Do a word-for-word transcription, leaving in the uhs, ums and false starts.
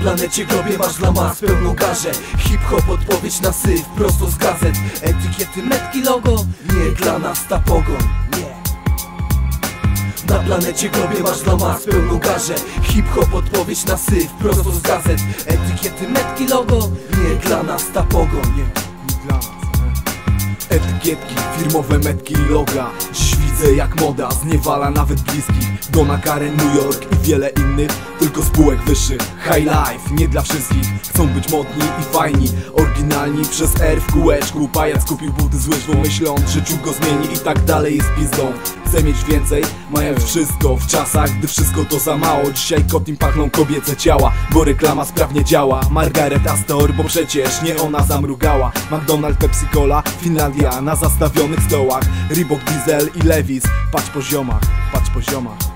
planecie globie masz dla mas pełną garzę. Hip-hop odpowiedź na syf prosto z gazet. Etykiety, metki, logo, nie dla nas ta pogoń, nie. Na planecie globie masz dla mas pełną garzę. Hip-hop odpowiedź na syf prosto z gazet. Etykiety, metki, logo, nie dla nas ta pogoń, nie, nie dla nas. Etykietki, firmowe metki i loga. Dziś widzę jak moda zniewala nawet bliskich. Donna Karen, New York i wiele innych, tylko spółek wyższych. High life, nie dla wszystkich. Chcą być modni i fajni, oryginalni przez R w kółeczku. Pajac kupił buty z łyżwą, myśląc, że ciuch go zmieni i tak dalej jest pizdą. Chcę mieć więcej, mając wszystko w czasach, gdy wszystko to za mało. Dzisiaj kotnim pachną kobiece ciała, bo reklama sprawnie działa. Margaret Astor, bo przecież nie ona zamrugała. McDonald's, Pepsi Cola, Finlandia na zastawionych stołach. Reebok, Diesel i Levi's, patrz po ziomach, patrz po ziomach.